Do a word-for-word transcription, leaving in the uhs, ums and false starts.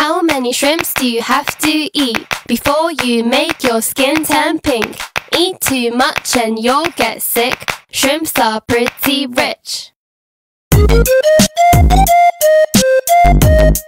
How many shrimps do you have to eat before you make your skin turn pink? Eat too much and you'll get sick. Shrimps are pretty rich.